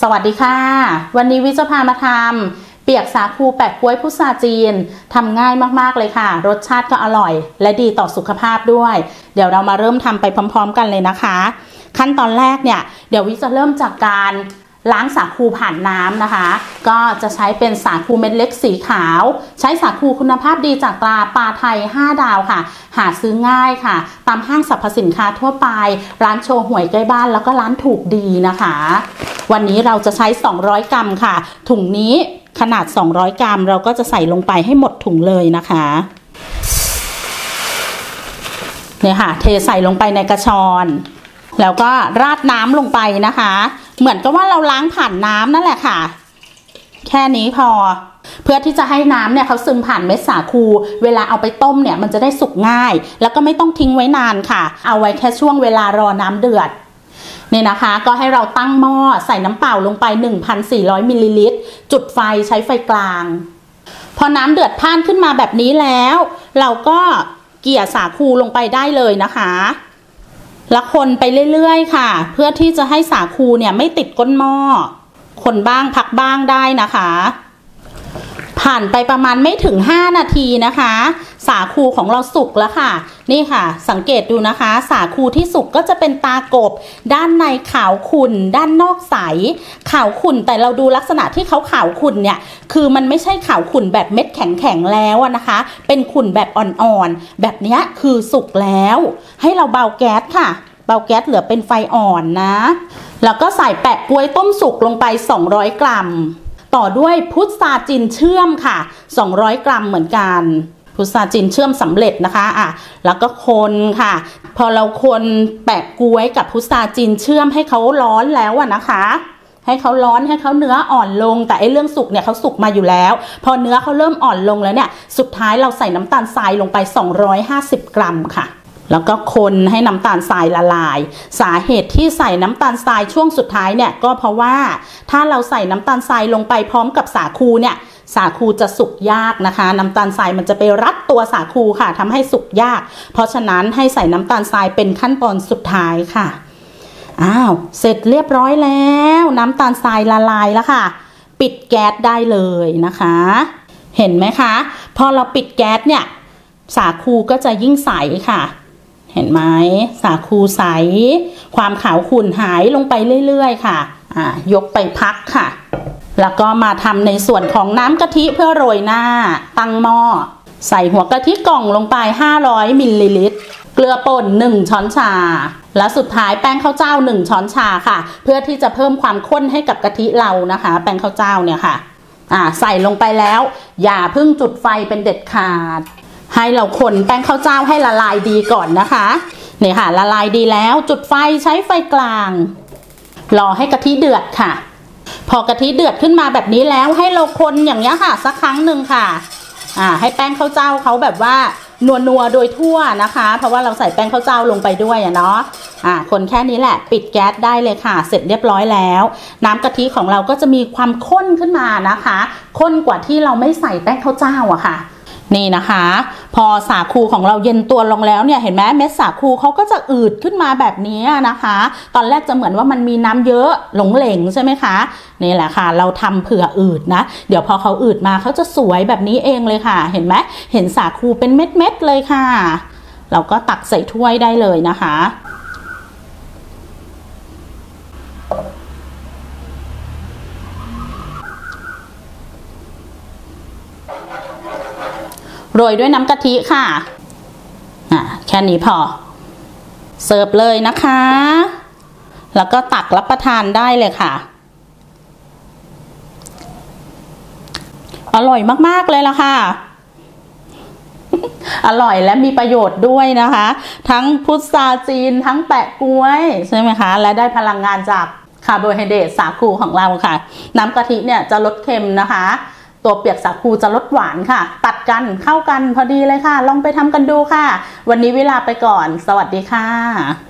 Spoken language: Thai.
วัสดีค่ะวันนี้วิจะพามาทำเปียกสาคูแปะก๊วยพุทราจีนทำง่ายมากๆเลยค่ะรสชาติก็อร่อยและดีต่อสุขภาพด้วยเดี๋ยวเรามาเริ่มทำไปพร้อมๆกันเลยนะคะขั้นตอนแรกเนี่ยเดี๋ยววิจะเริ่มจากการล้างสาคูผ่านน้ำนะคะก็จะใช้เป็นสาคูเม็ดเล็กสีขาวใช้สาคูคุณภาพดีจากตราปลาไทย5 ดาวค่ะหาซื้อง่ายค่ะตามห้างสรรพสินค้าทั่วไปร้านโชห่วยใกล้บ้านแล้วก็ร้านถูกดีนะคะวันนี้เราจะใช้200 กรัมค่ะถุงนี้ขนาด200 กรัมเราก็จะใส่ลงไปให้หมดถุงเลยนะคะเนี่ยค่ะเทใส่ลงไปในกระชอนแล้วก็ราดน้ำลงไปนะคะเหมือนกับว่าเราล้างผ่านน้ำนั่นแหละค่ะแค่นี้พอเพื่อที่จะให้น้ำเนี่ยเขาซึมผ่านเม็ดสาคูเวลาเอาไปต้มเนี่ยมันจะได้สุกง่ายแล้วก็ไม่ต้องทิ้งไว้นานค่ะเอาไว้แค่ช่วงเวลารอน้ำเดือดนี่นะคะก็ให้เราตั้งหม้อใส่น้ำเปล่าลงไป 1,400 มิลลิลิตรจุดไฟใช้ไฟกลางพอน้ำเดือดพ่านขึ้นมาแบบนี้แล้วเราก็เกี่ยสาคูลงไปได้เลยนะคะแล้วคนไปเรื่อยๆค่ะเพื่อที่จะให้สาคูเนี่ยไม่ติดก้นหม้อคนบ้างพักบ้างได้นะคะผ่านไปประมาณไม่ถึง5 นาทีนะคะสาคูของเราสุกแล้วค่ะนี่ค่ะสังเกตดูนะคะสาคูที่สุกก็จะเป็นตากบด้านในขาวขุ่นด้านนอกใสขาวขุ่นแต่เราดูลักษณะที่เขาขาวขุ่นเนี่ยคือมันไม่ใช่ขาวขุ่นแบบเม็ดแข็งๆแล้วนะคะเป็นขุ่นแบบอ่อนๆแบบนี้คือสุกแล้วให้เราเบาแก๊สค่ะเบาแก๊สเหลือเป็นไฟอ่อนนะแล้วก็ใส่แปะก๊วยต้มสุกลงไป200 กรัมต่อด้วยพุทราจีนเชื่อมค่ะ200 กรัมเหมือนกันพุทราจีนเชื่อมสำเร็จนะคะแล้วก็คนค่ะพอเราคนแปะก๊วยกับพุทราจีนเชื่อมให้เขาร้อนแล้วนะคะให้เขาร้อนให้เขาเนื้ออ่อนลงแต่ไอ้เรื่องสุกเนี่ยเขาสุกมาอยู่แล้วพอเนื้อเขาเริ่มอ่อนลงแล้วเนี่ยสุดท้ายเราใส่น้ำตาลทรายลงไป250 กรัมค่ะแล้วก็คนให้น้ำตาลทรายละลายสาเหตุที่ใส่น้ำตาลทรายช่วงสุดท้ายเนี่ยก็เพราะว่าถ้าเราใส่น้ำตาลทรายลงไปพร้อมกับสาคูเนี่ยสาคูจะสุกยากนะคะน้ำตาลทรายมันจะไปรัดตัวสาคูค่ะทำให้สุกยากเพราะฉะนั้นให้ใส่น้ำตาลทรายเป็นขั้นตอนสุดท้ายค่ะเสร็จเรียบร้อยแล้วน้ำตาลทรายละลายแล้วค่ะปิดแก๊สได้เลยนะคะเห็นไหมคะพอเราปิดแก๊สเนี่ยสาคูก็จะยิ่งใสค่ะเห็นไหมสาคูใสความขาวขุ่นหายลงไปเรื่อยๆค่ะยกไปพักค่ะแล้วก็มาทำในส่วนของน้ำกะทิเพื่อโรยหน้าตั้งหม้อใส่หัวกะทิกล่องลงไป500 มิลลิลิตรเกลือป่น1 ช้อนชาและสุดท้ายแป้งข้าวเจ้า1 ช้อนชาค่ะเพื่อที่จะเพิ่มความข้นให้กับกะทิเรานะคะแป้งข้าวเจ้าเนี่ยค่ะใส่ลงไปแล้วอย่าเพิ่งจุดไฟเป็นเด็ดขาดให้เราคนแป้งข้าวเจ้าให้ละลายดีก่อนนะคะนี่ค่ะละลายดีแล้วจุดไฟใช้ไฟกลางรอให้กะทิเดือดค่ะพอกะทิเดือดขึ้นมาแบบนี้แล้วให้เราคนอย่างนี้ค่ะสักครั้งหนึ่งค่ะให้แป้งข้าวเจ้าเขาแบบว่านัวโดยทั่วนะคะเพราะว่าเราใส่แป้งข้าวเจ้าลงไปด้วยเนาะคนแค่นี้แหละปิดแก๊สได้เลยค่ะเสร็จเรียบร้อยแล้วน้ำกะทิของเราก็จะมีความข้นขึ้นมานะคะข้นกว่าที่เราไม่ใส่แป้งข้าวเจ้าค่ะนี่นะคะพอสาคูของเราเย็นตัวลงแล้วเนี่ยเห็นไหมเม็ดสาคูเขาก็จะอืดขึ้นมาแบบนี้นะคะตอนแรกจะเหมือนว่ามันมีน้ำเยอะหลงเหลงใช่ไหมคะนี่แหละค่ะเราทำเผื่ออืดนะเดี๋ยวพอเขาอืดมาเขาจะสวยแบบนี้เองเลยค่ะเห็นไหมเห็นสาคูเป็นเม็ดๆเลยค่ะเราก็ตักใส่ถ้วยได้เลยนะคะโรยด้วยน้ำกะทิค่ะแค่นี้พอเสิร์ฟเลยนะคะแล้วก็ตักรับประทานได้เลยค่ะอร่อยมากๆเลยล่ะค่ะอร่อยและมีประโยชน์ด้วยนะคะทั้งพุทราจีนทั้งแปะก๊วยใช่ไหมคะและได้พลังงานจากคาร์โบไฮเดรตสาคูของเราค่ะน้ำกะทิเนี่ยจะลดเค็มนะคะตัวเปียกสาคูจะลดหวานค่ะตัดกันเข้ากันพอดีเลยค่ะลองไปทำกันดูค่ะวันนี้เวลาไปก่อนสวัสดีค่ะ